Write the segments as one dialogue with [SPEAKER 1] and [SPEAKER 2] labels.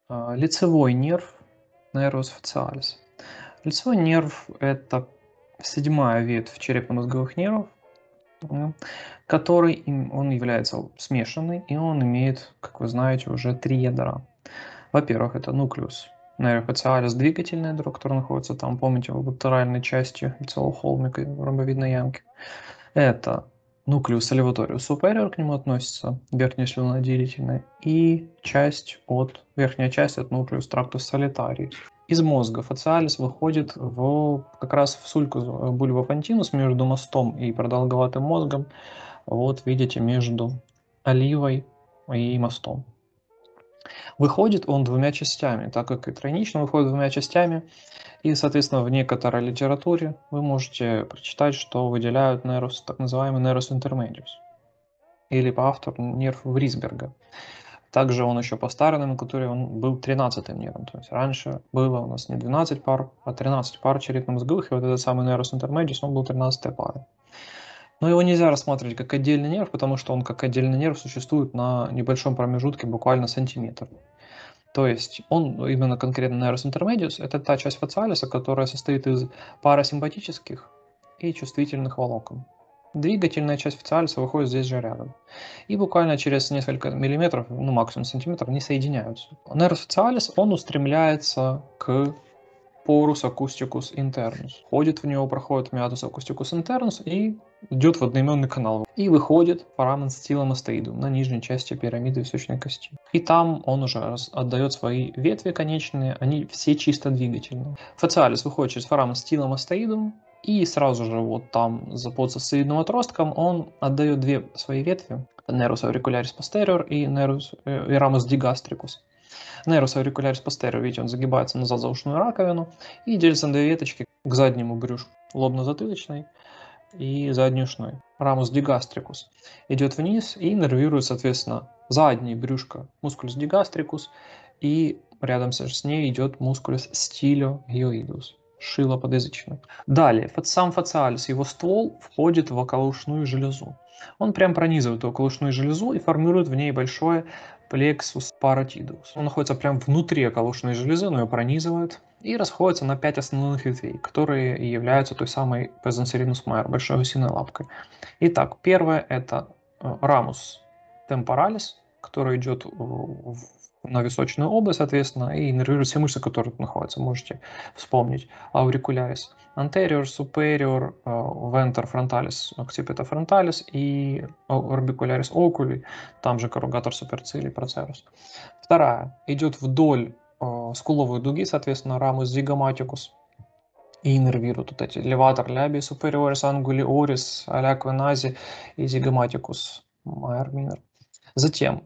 [SPEAKER 1] Лицевой нерв Nervus facialis. Лицевой нерв – это седьмая ветвь черепно-мозговых нервов, он является смешанный, и он имеет, как вы знаете, уже три ядра. Во-первых, это нуклеус Nervus facialis, двигательное ядро, которое находится там, помните, в латеральной части лицевого холмика, в ромбовидной ямке. Это нуклеус olivatoриус superior, к нему относится верхняя слюноотделительная, и верхняя часть от нуклеус tractus solitarius. Из мозга фациалис выходит как раз в сулькус bulbopontinus между мостом и продолговатым мозгом. Вот видите, между оливой и мостом. Выходит он двумя частями, так как и тройнично выходит двумя частями. И, соответственно, в некоторой литературе вы можете прочитать, что выделяют нервус, так называемый nervus intermedius, или по автору нерв Врисберга. Также он еще по старой номенклатуре он был 13-м нервом. То есть раньше было у нас не 12 пар, а 13 пар черепно-мозговых, и вот этот самый nervus intermedius, он был 13-й парой. Но его нельзя рассматривать как отдельный нерв, потому что он как отдельный нерв существует на небольшом промежутке, буквально сантиметр. То есть он именно конкретно nervus intermedius – это та часть фациалиса, которая состоит из парасимпатических и чувствительных волокон. Двигательная часть фациалиса выходит здесь же рядом. И буквально через несколько миллиметров, ну максимум сантиметров, не соединяются. Nervus facialis, он устремляется к porus acousticus internus. Входит в него, проходит meatus acousticus internus и идет в одноименный канал. И выходит foramen stylum osteidum на нижней части пирамиды височной кости. И там он уже отдает свои ветви конечные, они все чисто двигательные. Фациалис выходит через foramen stylum osteidum, и сразу же вот там за подсосцевидным отростком он отдает две свои ветви. Nervus auricularis posterior и ramus digastricus. Nervus auricularis posterior, видите, он загибается назад за ушную раковину и делится на две веточки к заднему брюшку, лобно-затылочной и заднеушной. Ramus digastricus идет вниз и нервирует, соответственно, заднее брюшко musculus digastricus, и рядом с ней идет musculus styliohyoidus. Шило подъязычное. Далее, сам фациалис, его ствол входит в околоушную железу. Он прям пронизывает околоушную железу и формирует в ней большое plexus parotidus. Он находится прям внутри околоушной железы, но ее пронизывает и расходится на 5 основных ветвей, которые являются той самой Peasant Meyer, большой гусиной лапкой. Итак, первое это ramus temporalis, который идет на височную область, соответственно, и нервирует все мышцы, которые тут находятся. Можете вспомнить. Auricularis anterior, superior, venter frontalis, occipita frontalis и orbicularis oculi, там же corrugator supercilii procerus. Вторая идет вдоль скуловой дуги, соответственно, ramus zygomaticus, и нервируют вот эти levator labii superioris anguli oris, aliaque nasi и zygomaticus major minor. Затем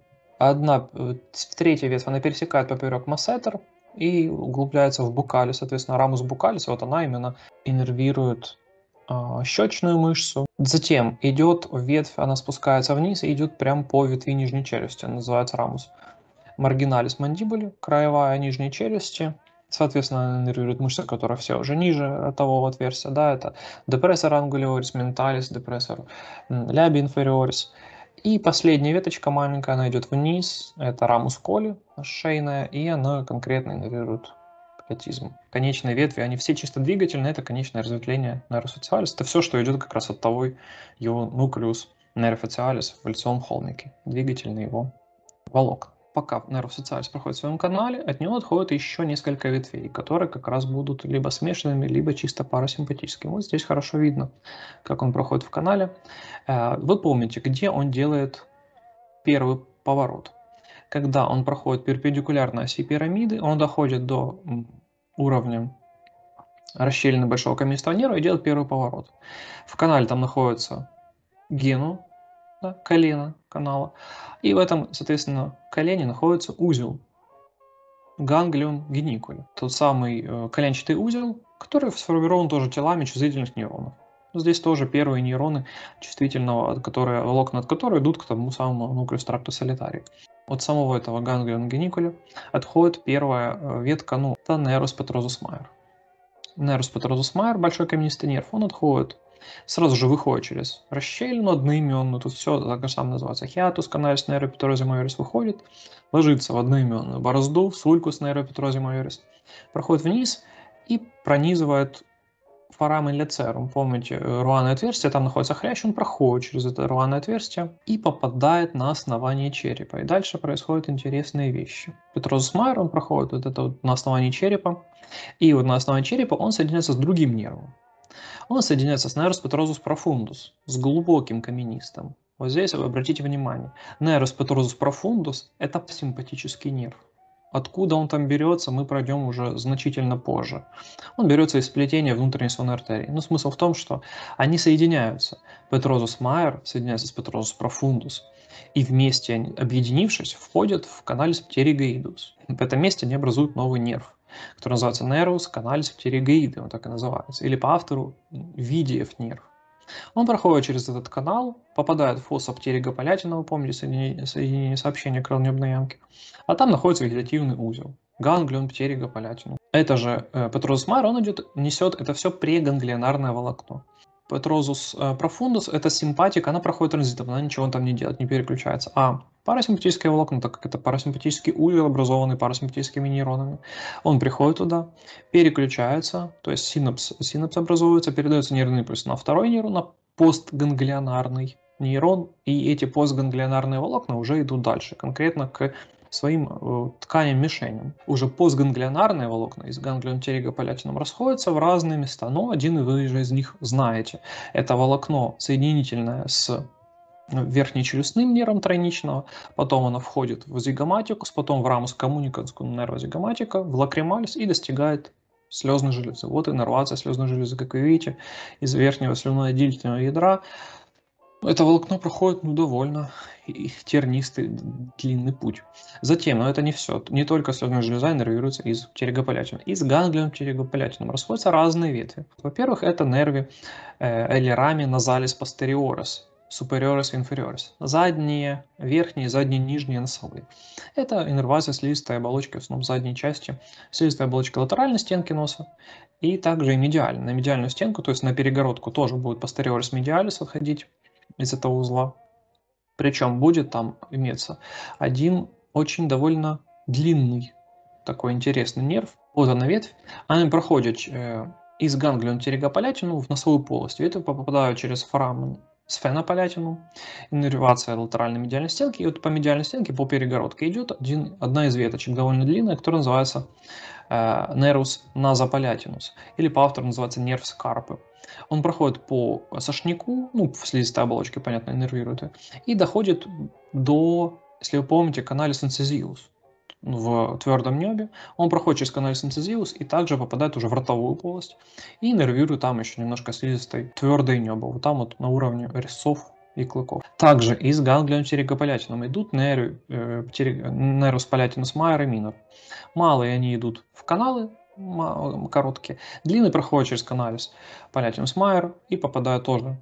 [SPEAKER 1] третья ветвь, она пересекает поперек массетер и углубляется в букалис, соответственно, рамус букалис, вот она именно иннервирует щечную мышцу. Затем идет ветвь, она спускается вниз и идет прямо по ветви нижней челюсти, называется рамус маргиналис мандибули, краевая нижней челюсти. Соответственно, она иннервирует мышцы, которые все уже ниже того отверстия, да, это депрессор ангулиорис менталис, депрессор labii inferioris. И последняя веточка маленькая, она идет вниз, это рамус коли, шейная, и она конкретно иннервирует аутизм. Конечные ветви, они все чисто двигательные, это конечное разветвление nervus facialis. Это все, что идет как раз от того его нуклеус nervus facialis в лицевом холмике, двигательный его волокна. Пока nervus facialis проходит в своем канале, от него отходит еще несколько ветвей, которые как раз будут либо смешанными, либо чисто парасимпатическими. Вот здесь хорошо видно, как он проходит в канале. Вы помните, где он делает первый поворот. Когда он проходит перпендикулярно оси пирамиды, он доходит до уровня расщелины большого каменистого нерва и делает первый поворот. В канале там находится гену, да, колено канала, и в этом, соответственно, колене находится узел ганглион геникули. Тот самый коленчатый узел, который сформирован тоже телами чувствительных нейронов. Здесь тоже первые нейроны чувствительного, волокна от которых идут к тому самому нуклеус трактус солитарий. От самого этого ганглион геникуля отходит первая ветка, это nervus petrosus major. Nervus petrosus major, большой каменистый нерв, он отходит сразу же выходит через расщелину одноименную, тут все так же самое называется хиатус каналис нейропетрозиум майорис, выходит, ложится в одноименную борозду, в сулькус нейропетрозиум майорис, проходит вниз и пронизывает форамин лецерум. Помните, рваное отверстие, там находится хрящ, он проходит через это рваное отверстие и попадает на основание черепа. И дальше происходят интересные вещи. Петрозус майор, он проходит вот это вот на основании черепа, и вот на основании черепа он соединяется с другим нервом. Он соединяется с Nervus petrosus profundus, с глубоким каменистым. Вот здесь обратите внимание, Nervus petrosus profundus – это симпатический нерв. Откуда он там берется, мы пройдем уже значительно позже. Он берется из сплетения внутренней сонной артерии. Но смысл в том, что они соединяются. Petrosus major соединяется с Petrosus profundus. И вместе, объединившись, входят в каналис pterygoidus. В этом месте они образуют новый нерв, который называется Nervus canalis pterygoideum, он так и называется. Или по автору Видиев нерв. Он проходит через этот канал, попадает в фосса птеригопалятина, помните соединение сообщения крылонебной ямки, а там находится вегетативный узел. Ганглион птеригопалятинум. Это же Petrosus major, он несет это все преганглионарное волокно. Petrosus profundus – это симпатика, она проходит транзитом, она ничего там не делает, не переключается. А парасимпатическое волокно, так как это парасимпатический узел, образованный парасимпатическими нейронами, он приходит туда, переключается, то есть синапс образуется, передается нервный импульс на второй нейрон, на постганглионарный нейрон, и эти постганглионарные волокна уже идут дальше, конкретно к своим тканям-мишеням. Уже постганглионарные волокна из ганглион птеригопалятинум расходятся в разные места, но один вы же из них знаете. Это волокно соединительное с верхнечелюстным нервом тройничного, потом оно входит в зигоматикус, потом в рамус коммуниканскую нервозигоматика, в лакрималис и достигает слезной железы. Вот иннервация слезной железы, как вы видите, из верхнего слюноотделительного ядра. Это волокно проходит довольно тернистый, длинный путь. Затем, но это не все, не только слезная железа иннервируется из птеригопалятинума. Из ганглион птеригопалятинума расходятся разные ветви. Во-первых, это нервы элирами назалис постериорис, superiorис и inferiorис. Задние, верхние, задние, нижние, носовые. Это иннервация слизистой оболочки, в основном задней части, слизистой оболочки латеральной стенки носа, и также и медиальной. На медиальную стенку, то есть на перегородку, тоже будет posteriorис medialis отходить из этого узла. Причем будет там иметься один очень довольно длинный, такой интересный нерв. Вот она ветвь. Она проходит из ганглион птеригопалятинум в носовую полость. Ветви попадают через форамен сфенопалятинум, иннервация латеральной медиальной стенки. И вот по медиальной стенке, по перегородке идет одна из веточек, довольно длинная, которая называется Nervus nasopalatinus, или по автору называется нерв скарпы. Он проходит по сошнику, в слизистой оболочке, понятно, иннервирует, и доходит до, если вы помните, каналис инцизиус в твердом небе. Он проходит через каналис инцизиус и также попадает уже в ротовую полость и иннервирует там еще немножко слизистой твердое небо, вот там вот на уровне резцов и клыков. Также из ганглион птеригопалятинума идут Nervus palatinus major и minor. Малые они идут в каналы, короткие. Длинные проходят через каналис палятинус майор и попадают тоже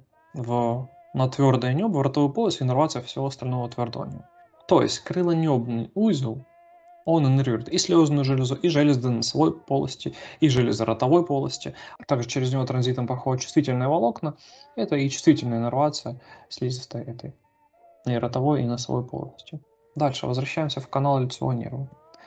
[SPEAKER 1] на твердое небо, в ротовую полость и иннервация всего остального твердого неба. То есть крылонебный узел, он иннервирует и слезную железу, и железы носовой полости, и железы ротовой полости. Также через него транзитом проходят чувствительные волокна. Это и чувствительная иннервация слизистой этой и ротовой, и носовой полости. Дальше возвращаемся в канал лицевого нерва.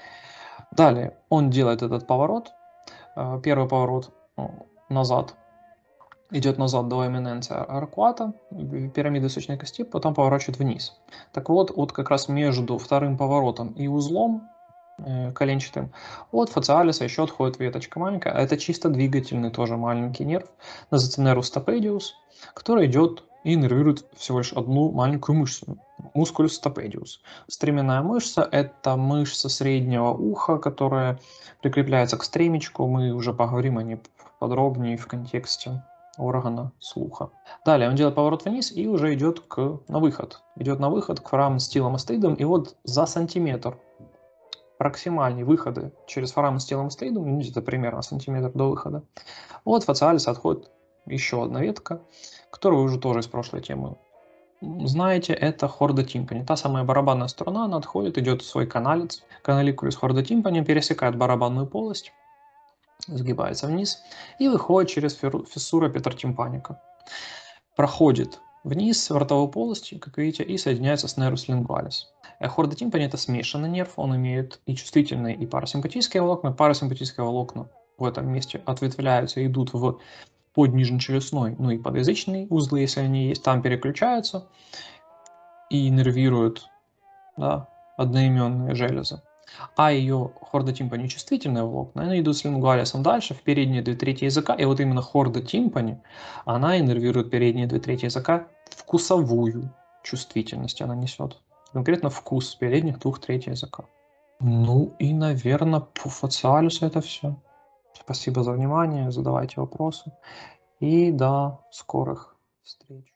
[SPEAKER 1] Далее он делает этот поворот. Первый поворот назад, идет назад до эминенции аркуата, пирамиды сочной кости, потом поворачивает вниз. Так вот как раз между вторым поворотом и узлом коленчатым от фациалиса еще отходит веточка маленькая. Это чисто двигательный тоже маленький нерв, называется nervus stapedius, который идет и иннервирует всего лишь одну маленькую мышцу, musculus stapedius. Стременная мышца – это мышца среднего уха, которая прикрепляется к стремечку. Мы уже поговорим о ней подробнее в контексте органа слуха. Далее он делает поворот вниз и уже идет на выход. Идет на выход к форамен стилом астеидом, и вот за сантиметр проксимальные выходы через форамен стилом астеидом, где-то примерно сантиметр до выхода. От фациалиса отходит еще одна ветка, которую вы уже тоже из прошлой темы знаете, это хорда тимпани. Та самая барабанная струна, она отходит, идет в свой каналец, каналикулис хорда тимпани, пересекает барабанную полость, сгибается вниз и выходит через фиссура петротимпаника. проходит вниз в ротовой полости, как видите, и соединяется с нервус лингвалис. Хорда тимпани – это смешанный нерв, он имеет и чувствительные, и парасимпатические волокна. Парасимпатические волокна в этом месте ответвляются и идут в поднижнечелюстной, ну и подъязычные узлы, если они есть, там переключаются и нервируют, да, одноименные железы. А ее хорда тимпани чувствительные волокна, они идут с лингвалисом дальше, в передние 2/3 языка, и вот именно хорда тимпани, она иннервирует передние 2/3 языка, вкусовую чувствительность она несет. Конкретно вкус передних 2/3 языка. Ну и, наверное, по фациалису это все. Спасибо за внимание, задавайте вопросы. И до скорых встреч.